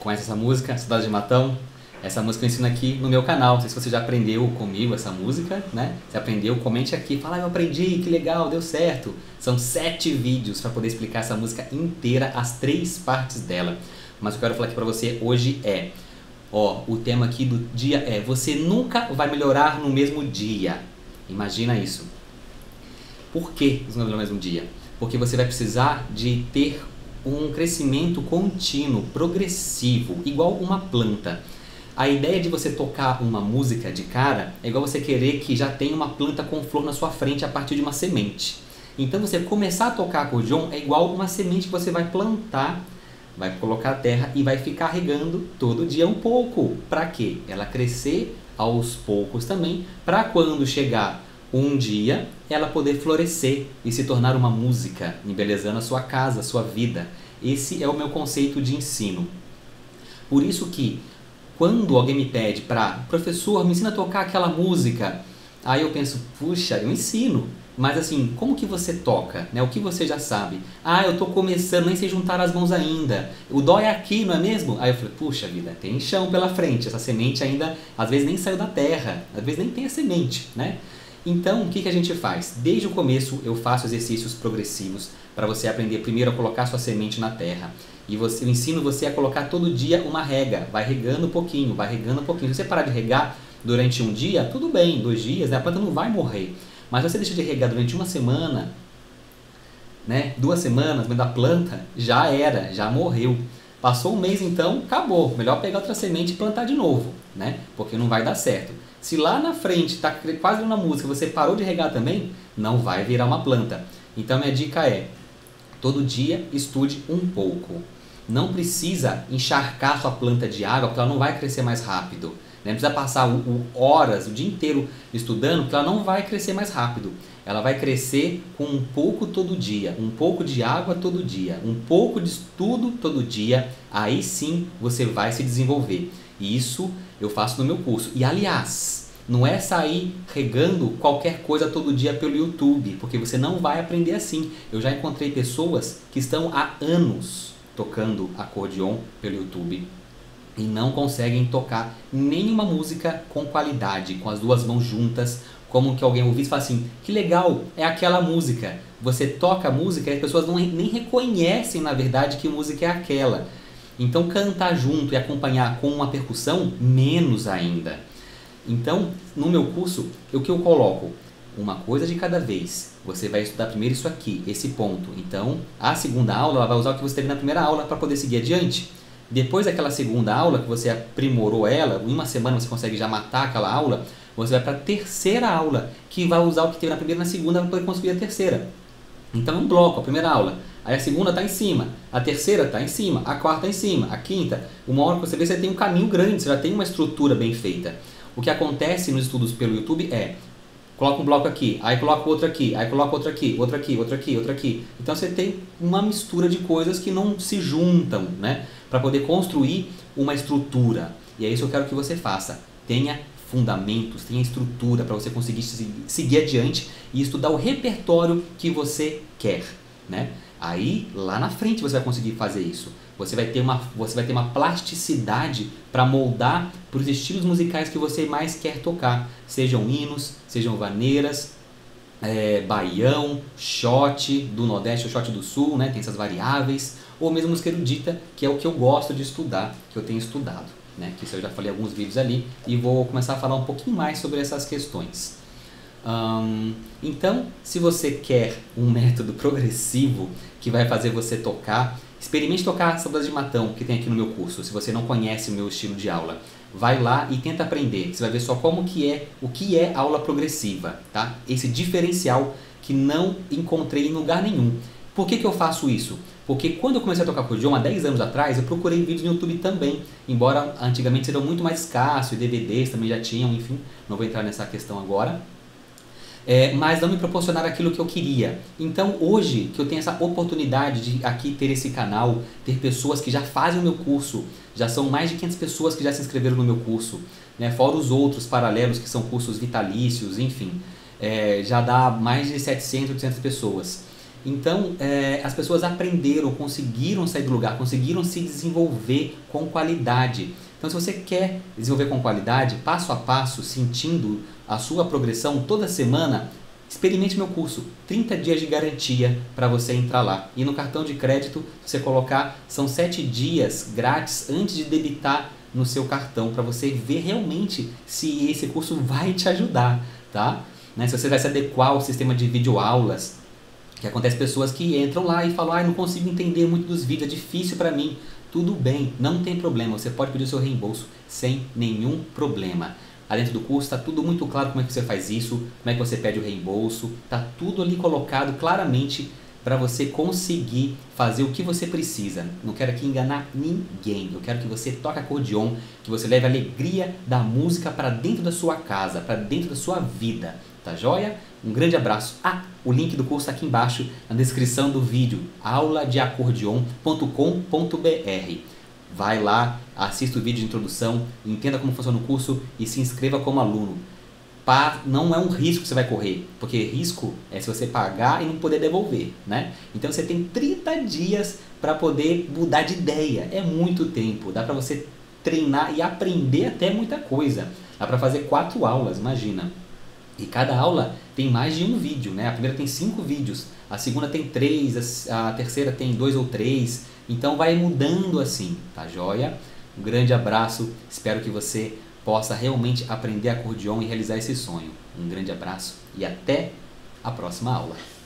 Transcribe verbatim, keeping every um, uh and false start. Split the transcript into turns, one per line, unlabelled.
Conhece essa música? Saudade de Matão? Essa música eu ensino aqui no meu canal. Não sei se você já aprendeu comigo essa música, né? Se aprendeu, comente aqui. Fala, ah, eu aprendi, que legal, deu certo. São sete vídeos para poder explicar essa música inteira, as três partes dela. Mas o que eu quero falar aqui para você hoje é, ó, o tema aqui do dia é: você nunca vai melhorar no mesmo dia. Imagina isso. Por que você não vai melhorar no mesmo dia? Porque você vai precisar de ter um crescimento contínuo, progressivo, igual uma planta. A ideia de você tocar uma música de cara é igual você querer que já tenha uma planta com flor na sua frente a partir de uma semente. Então você começar a tocar acordeon é igual uma semente que você vai plantar, vai colocar a terra e vai ficar regando todo dia um pouco. Para quê? Ela crescer aos poucos também, para quando chegar um dia ela poder florescer e se tornar uma música, embelezando a sua casa, a sua vida. Esse é o meu conceito de ensino. Por isso que quando alguém me pede para, professor, me ensina a tocar aquela música, aí eu penso, puxa, eu ensino. Mas assim, como que você toca? Né? O que você já sabe? Ah, eu estou começando, nem sei juntar as mãos ainda. O dó é aqui, não é mesmo? Aí eu falei, puxa vida, tem chão pela frente. Essa semente ainda, às vezes nem saiu da terra. Às vezes nem tem a semente, né? Então, o que, que a gente faz? Desde o começo eu faço exercícios progressivos para você aprender primeiro a colocar sua semente na terra. E você, eu ensino você a colocar todo dia uma rega. Vai regando um pouquinho, vai regando um pouquinho. Se você parar de regar durante um dia, tudo bem, dois dias, né? A planta não vai morrer. Mas se você deixa de regar durante uma semana, né? Duas semanas, mas da planta já era, já morreu. Passou um mês então, acabou. Melhor pegar outra semente e plantar de novo, né? Porque não vai dar certo. Se lá na frente está quase na música, você parou de regar também, não vai virar uma planta. Então minha dica é, todo dia estude um pouco. Não precisa encharcar sua planta de água, porque ela não vai crescer mais rápido. Não precisa passar o, o, horas, o dia inteiro estudando, porque ela não vai crescer mais rápido. Ela vai crescer com um pouco todo dia, um pouco de água todo dia, um pouco de estudo todo dia, aí sim você vai se desenvolver. E isso eu faço no meu curso. E aliás, não é sair regando qualquer coisa todo dia pelo YouTube, porque você não vai aprender assim. Eu já encontrei pessoas que estão há anos tocando acordeon pelo YouTube e não conseguem tocar nenhuma música com qualidade, com as duas mãos juntas, como que alguém ouvisse e fala assim, que legal, é aquela música. Você toca a música e as pessoas não, nem reconhecem na verdade que música é aquela. Então cantar junto e acompanhar com uma percussão, menos ainda. Então, no meu curso, o que eu coloco? Uma coisa de cada vez. Você vai estudar primeiro isso aqui, esse ponto. Então, a segunda aula, ela vai usar o que você teve na primeira aula para poder seguir adiante. Depois daquela segunda aula, que você aprimorou ela, em uma semana você consegue já matar aquela aula, você vai para a terceira aula, que vai usar o que teve na primeira e na segunda para poder construir a terceira. Então é um bloco, a primeira aula. Aí a segunda está em cima, a terceira está em cima, a quarta está em cima, a quinta. Uma hora que você vê, você tem um caminho grande, você já tem uma estrutura bem feita. O que acontece nos estudos pelo YouTube é, coloca um bloco aqui, aí coloca outro aqui, aí coloca outro aqui, outro aqui, outro aqui, outro aqui. Então você tem uma mistura de coisas que não se juntam, né? Para poder construir uma estrutura. E é isso que eu quero que você faça. Tenha fundamentos, tenha estrutura para você conseguir seguir adiante e estudar o repertório que você quer, né? Aí, lá na frente você vai conseguir fazer isso. Você vai ter uma, você vai ter uma plasticidade para moldar para os estilos musicais que você mais quer tocar. Sejam hinos, sejam vaneiras, é, baião, shot do Nordeste ou shot do Sul, né? Tem essas variáveis. Ou mesmo música erudita, que é o que eu gosto de estudar, que eu tenho estudado, né? Que isso eu já falei alguns vídeos ali e vou começar a falar um pouquinho mais sobre essas questões. Hum, então, se você quer um método progressivo que vai fazer você tocar, experimente tocar Saudade de Matão, que tem aqui no meu curso. Se você não conhece o meu estilo de aula, vai lá e tenta aprender. Você vai ver só como que é, o que é aula progressiva, tá? Esse diferencial que não encontrei em lugar nenhum. Por que que eu faço isso? Porque quando eu comecei a tocar acordeon há dez anos atrás, eu procurei vídeos no YouTube também, embora antigamente eram muito mais escassos, e D V Ds também já tinham, enfim, não vou entrar nessa questão agora. É, mas não me proporcionaram aquilo que eu queria. Então hoje que eu tenho essa oportunidade de aqui ter esse canal, ter pessoas que já fazem o meu curso, já são mais de quinhentas pessoas que já se inscreveram no meu curso, né? Fora os outros paralelos que são cursos vitalícios, enfim, é, já dá mais de setecentas, oitocentas pessoas. Então, é, as pessoas aprenderam, conseguiram sair do lugar, conseguiram se desenvolver com qualidade. Então, se você quer desenvolver com qualidade, passo a passo, sentindo a sua progressão toda semana, experimente meu curso, trinta dias de garantia para você entrar lá. E no cartão de crédito, você colocar, são sete dias grátis antes de debitar no seu cartão, para você ver realmente se esse curso vai te ajudar, tá? Né? Se você vai se adequar ao sistema de videoaulas, que acontece pessoas que entram lá e falam, ah, não consigo entender muito dos vídeos, é difícil para mim. Tudo bem, não tem problema, você pode pedir o seu reembolso sem nenhum problema. Lá dentro do curso está tudo muito claro como é que você faz isso, como é que você pede o reembolso, está tudo ali colocado claramente para você conseguir fazer o que você precisa. Não quero aqui enganar ninguém, eu quero que você toque acordeon, que você leve a alegria da música para dentro da sua casa, para dentro da sua vida, tá joia? Um grande abraço. Ah, o link do curso está aqui embaixo na descrição do vídeo, aula de acordeon ponto com ponto br. Vai lá, assista o vídeo de introdução, entenda como funciona o curso e se inscreva como aluno. Pa- não é um risco que você vai correr, porque risco é se você pagar e não poder devolver, né? Então você tem trinta dias para poder mudar de ideia, é muito tempo, dá para você treinar e aprender até muita coisa. Dá para fazer quatro aulas, imagina. E cada aula tem mais de um vídeo, né? A primeira tem cinco vídeos, a segunda tem três, a terceira tem dois ou três. Então vai mudando assim, tá joia? Um grande abraço, espero que você possa realmente aprender acordeon e realizar esse sonho. Um grande abraço e até a próxima aula.